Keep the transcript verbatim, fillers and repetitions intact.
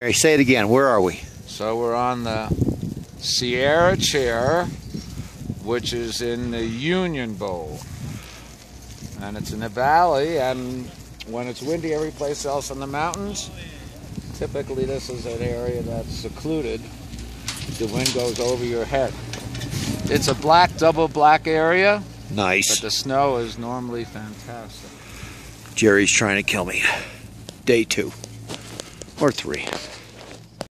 Hey, say it again. Where are we? So we're on the Sierra Chair, which is in the Union Bowl. And it's in the valley, and when it's windy every place else in the mountains, typically this is an area that's secluded. The wind goes over your head. It's a black, double black area. Nice. But the snow is normally fantastic. Jerry's trying to kill me. Day two. Or three.